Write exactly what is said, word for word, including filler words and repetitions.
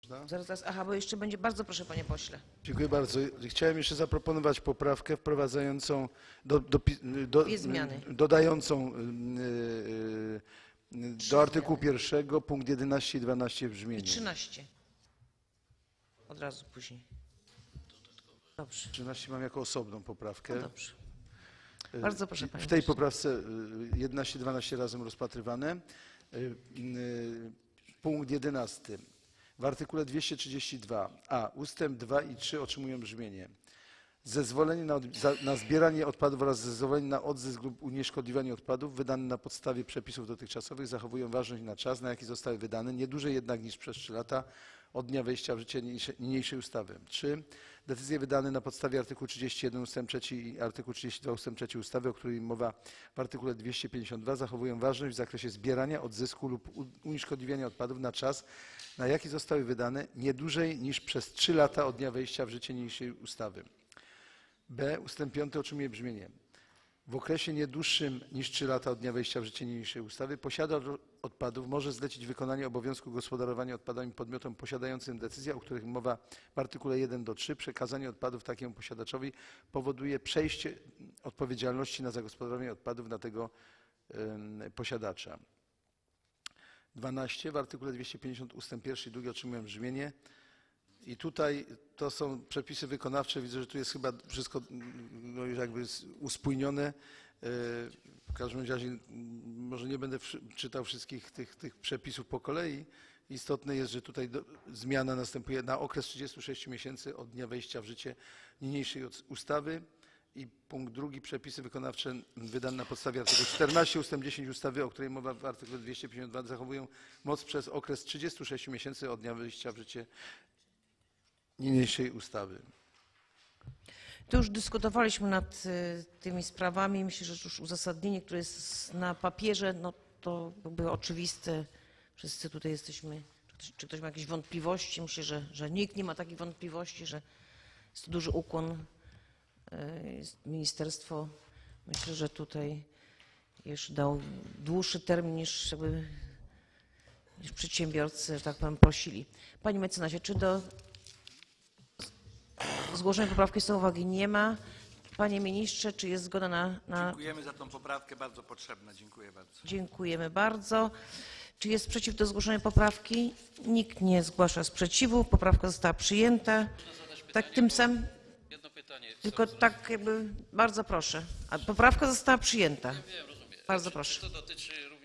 Zaraz, zaraz. Aha, bo jeszcze będzie. Bardzo proszę, panie pośle. Dziękuję bardzo. Chciałem jeszcze zaproponować poprawkę wprowadzającą, do, do, do, Dwie zmiany. dodającą yy, yy, Trzy do artykułu zmiany. pierwszego punkt jedenaście i dwanaście w I brzmieniu. trzynaście. Od razu później. Dobrze. trzynaście mam jako osobną poprawkę. No dobrze. Bardzo proszę, panie W tej pośle. poprawce jedenaście dwanaście razem rozpatrywane. Punkt jedenasty. W artykule dwieście trzydzieści dwa a ustęp dwa i trzy otrzymują brzmienie. Zezwolenie na, od, za, na zbieranie odpadów oraz zezwolenie na odzysk lub unieszkodliwianie odpadów wydane na podstawie przepisów dotychczasowych zachowują ważność na czas, na jaki zostały wydane, nie dłużej jednak niż przez trzy lata od dnia wejścia w życie niniejszej ustawy. trzy. Decyzje wydane na podstawie artykułu trzydzieści jeden ustęp trzeci i artykułu trzydzieści dwa ustęp trzeci ustawy, o której mowa w artykule dwieście pięćdziesiąt dwa, zachowują ważność w zakresie zbierania, odzysku lub unieszkodliwiania odpadów na czas, na jaki zostały wydane, nie dłużej niż przez trzy lata od dnia wejścia w życie niniejszej ustawy. B. Ustęp piąty otrzymuje brzmienie. W okresie nie dłuższym niż trzy lata od dnia wejścia w życie niniejszej ustawy posiadacz odpadów może zlecić wykonanie obowiązku gospodarowania odpadami podmiotom posiadającym decyzję, o których mowa w artykule jeden do trzech. Przekazanie odpadów takiemu posiadaczowi powoduje przejście odpowiedzialności na zagospodarowanie odpadów na tego um, posiadacza. dwanaście. W artykule dwieście pięćdziesiąt ustęp pierwszy i drugi otrzymują brzmienie. I tutaj to są przepisy wykonawcze. Widzę, że tu jest chyba wszystko no, już jakby uspójnione. W każdym razie może nie będę czytał wszystkich tych, tych przepisów po kolei. Istotne jest, że tutaj do, zmiana następuje na okres trzydziestu sześciu miesięcy od dnia wejścia w życie niniejszej ustawy. I punkt drugi, przepisy wykonawcze wydane na podstawie artykułu czternaście ustęp dziesięć ustawy, o której mowa w artykule dwieście pięćdziesiąt dwa, zachowują moc przez okres trzydziestu sześciu miesięcy od dnia wejścia w życie niniejszej ustawy. Tu już dyskutowaliśmy nad y, tymi sprawami. Myślę, że już uzasadnienie, które jest na papierze, no to jakby oczywiste. Wszyscy tutaj jesteśmy. Czy ktoś, czy ktoś ma jakieś wątpliwości? Myślę, że, że nikt nie ma takich wątpliwości, że jest to duży ukłon. Y, ministerstwo, myślę, że tutaj już dał dłuższy termin niż, jakby, niż przedsiębiorcy, że tak powiem, prosili. Panie mecenasie, czy do zgłoszenia poprawki są uwagi? Nie ma. Panie ministrze, czy jest zgoda na, na... Dziękujemy za tą poprawkę, bardzo potrzebna. Dziękuję bardzo. Dziękujemy bardzo. Czy jest sprzeciw do zgłoszenia poprawki? Nikt nie zgłasza sprzeciwu. Poprawka została przyjęta. Tak tym samym... Jedno pytanie. Tylko tak jakby... Bardzo proszę. A poprawka została przyjęta. Wiem, rozumiem. Bardzo proszę. Czy to dotyczy